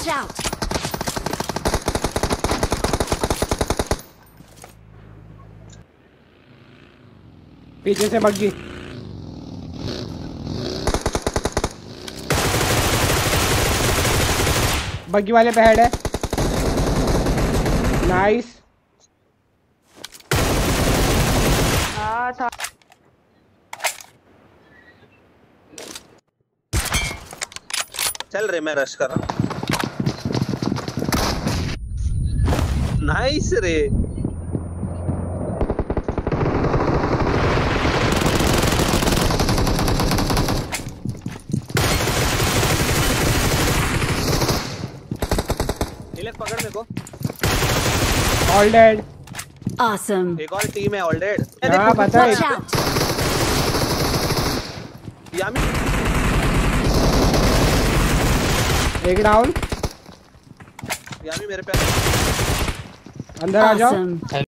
Watch out! पीछे से बग्गी। बग्गी वाले पे हेड है। नाइस। था चल रे मैं रश कर रहा हूँ। नाइस रे। पकड़ मेरे को। All dead. Awesome. एक और टीम है ऑल डेड। हाँ पता है। Watch out! यामी एक डाउन। यामी मेरे पे अंदर आ जाओ। Awesome.